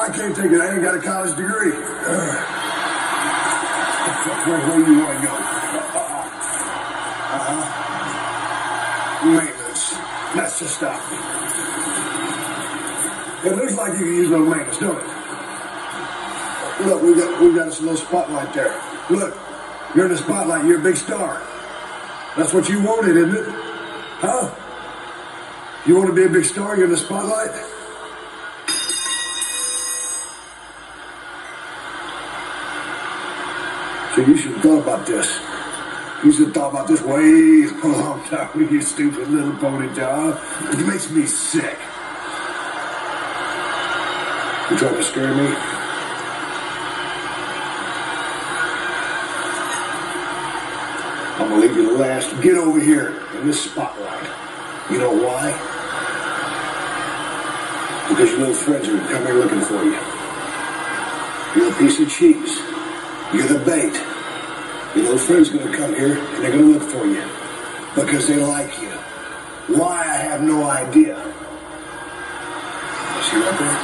I can't take it. I ain't got a college degree. Where you want to go? Maintenance. That's the stuff. It looks like you can use no maintenance, don't it? Look, we got us a little spotlight there. Look, you're in the spotlight. You're a big star. That's what you wanted, isn't it? Huh? You want to be a big star? You're in the spotlight? So you should have thought about this. You should have thought about this way a long time, you stupid little pony job. It makes me sick. You trying to scare me? I'm gonna leave you last. Get over here in this spotlight. You know why? Because your little friends are coming looking for you. You're a piece of cheese. You're the bait. Your little friend's gonna come here and they're gonna look for you. Because they like you. Why, I have no idea. See right there?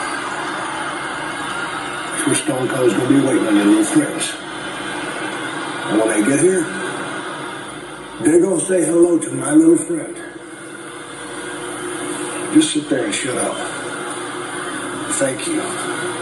That's where Stone Cold's gonna be waiting on your little friends. And when they get here, they're gonna say hello to my little friend. Just sit there and shut up. Thank you.